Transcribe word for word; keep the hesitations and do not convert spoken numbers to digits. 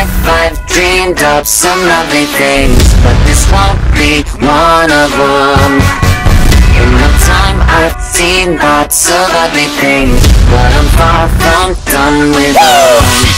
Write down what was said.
life I've dreamed up some lovely things, but this won't be one of them. In my time I've seen lots of ugly things, but I'm far from done with them.